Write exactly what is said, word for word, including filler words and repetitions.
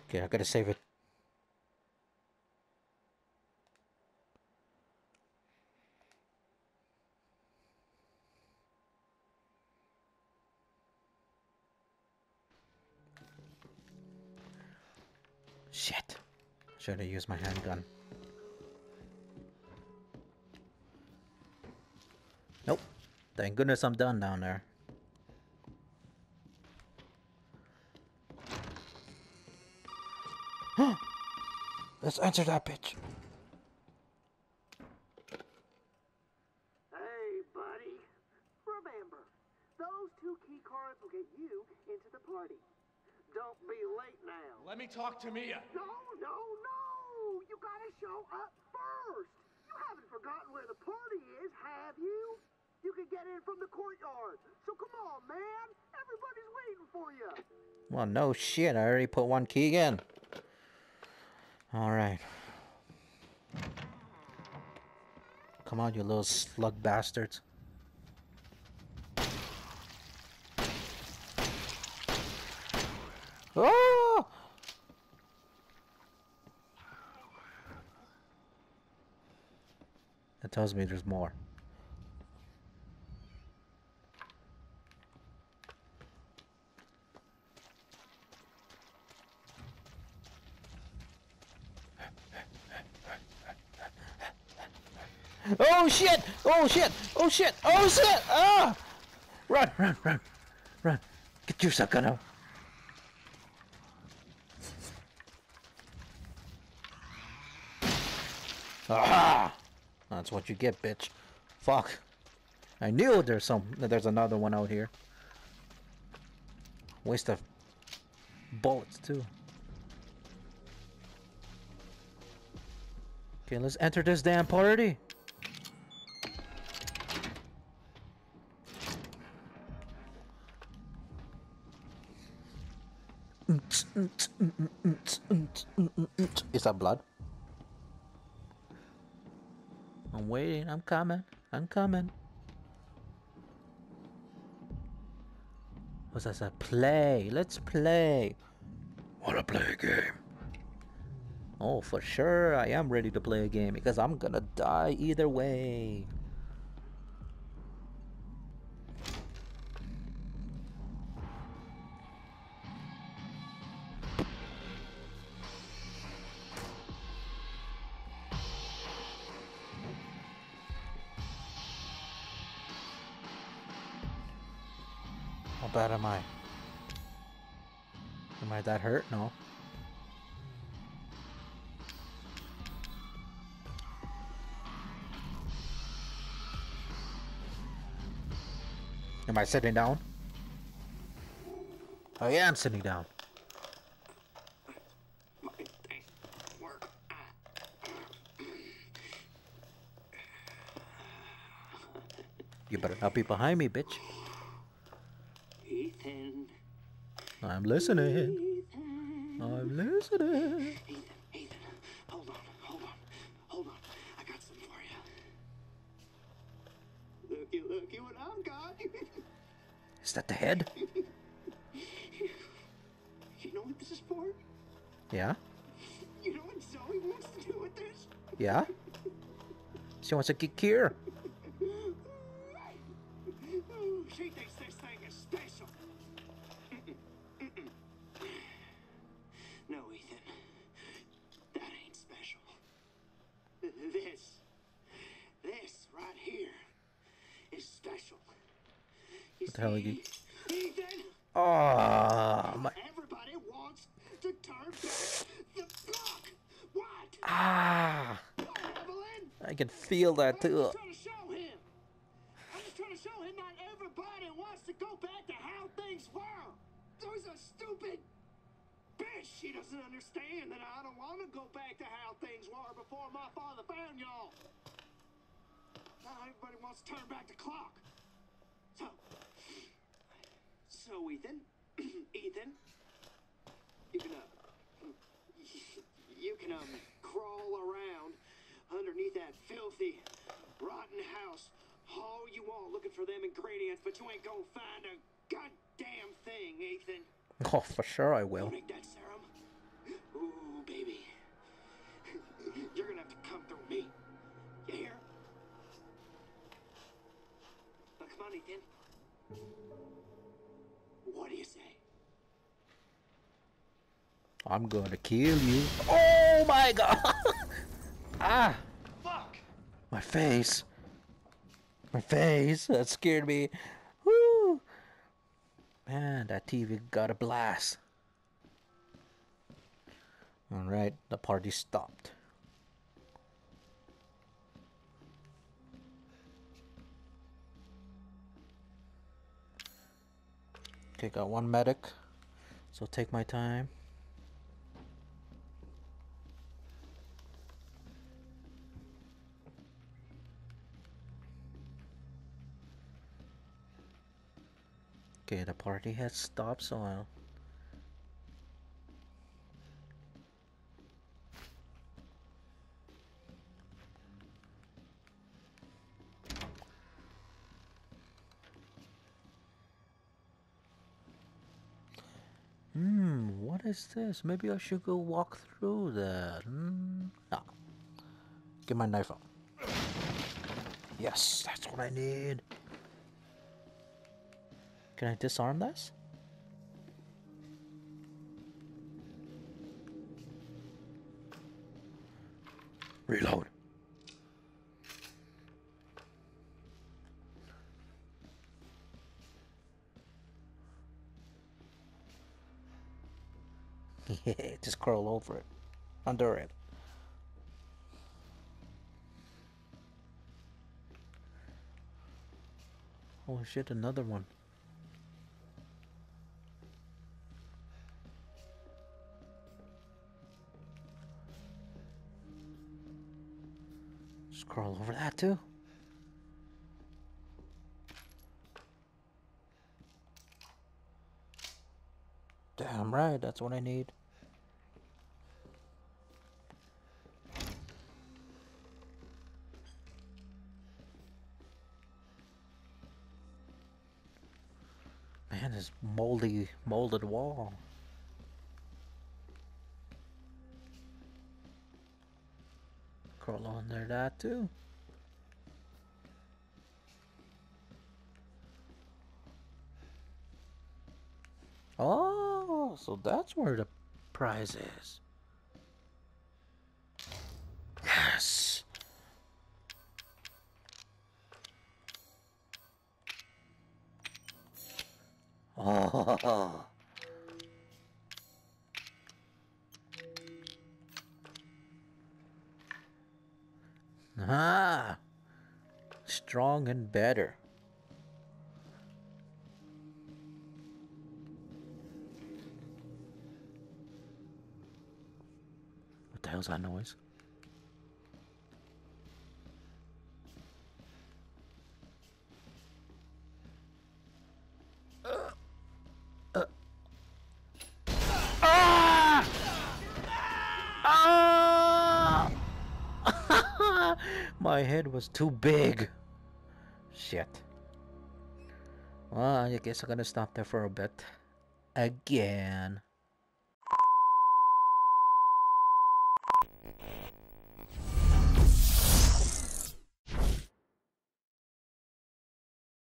Okay, I gotta save it. Shit. Should have used my handgun. Nope. Thank goodness I'm done down there. Let's answer that bitch. Hey, buddy. Remember, those two key cards will get you into the party. Don't be late now. Let me talk to Mia. No, no, no! You gotta show up first! You haven't forgotten where the party is, have you? You can get in from the courtyard. So come on, man! Everybody's waiting for you! Well, no shit. I already put one key in. Alright. Come on, you little slug bastards. Oh! That tells me there's more. Oh shit! Oh shit! Oh shit! Oh shit! Ah! Run! Run! Run! Run! Get your sucker out! Aha! That's what you get, bitch. Fuck. I knew there's some. There's another one out here. Waste of bullets too. Okay, let's enter this damn party. Is that blood? I'm waiting. I'm coming. I'm coming. What's that? Play. Let's play. Wanna play a game? Oh, for sure. I am ready to play a game because I'm gonna die either way. How bad am I? Am I that hurt? No. Am I sitting down? I am sitting down. You better not be behind me, bitch. Ethan. I'm listening. Ethan. I'm listening. Ethan, Ethan, hold on, hold on, hold on. I got some for you. Looky, looky what I've got. Is that the head? You know what this is for? Yeah? You know what Zoe wants to do with this? Yeah? She wants to get here. Oh, she thinks this thing is special. No, Ethan. That ain't special. This, this right here is special. You What the hell are you? Ethan, Oh, my. everybody wants to turn back the clock. What? Ah. Oh, Evelyn. I can feel that I'm too. just trying to show him. I'm just trying to show him not everybody wants to go back to how things were. There's a stupid bitch. She doesn't understand that I don't want to go back to how things were before my father found y'all. Now everybody wants to turn back the clock. So, so Ethan, Ethan, you can, uh, you can, um, crawl around underneath that filthy, rotten house all you want looking for them ingredients, but you ain't gonna find a goddamn thing, Ethan. Oh, for sure I You will. make that serum? Ooh, baby. You're gonna have to come through me. You hear? Now, come on, Ethan. What do you say? I'm gonna kill you. Oh my god! Ah! Fuck! My face. My face. That scared me. Woo! Man, that T V got a blast. Alright, the party stopped. Okay, got one medic. So take my time. Okay, the party has stopped, so I'll... Hmm, what is this? Maybe I should go walk through that. Hmm, no. Get my knife out. Yes, that's what I need. Can I disarm this? Reload. Yeah, just curl over it. Under it. Oh shit, another one. Just crawl over that too. Damn right, that's what I need. Man, this moldy, molded wall. Crawl under that too. Oh, so that's where the prize is. Yes. Oh. Ah. Strong and better. What the hell's that noise? Uh. Ah! Ah! My head was too big. Shit. Well, I guess I'm gonna stop there for a bit. Again.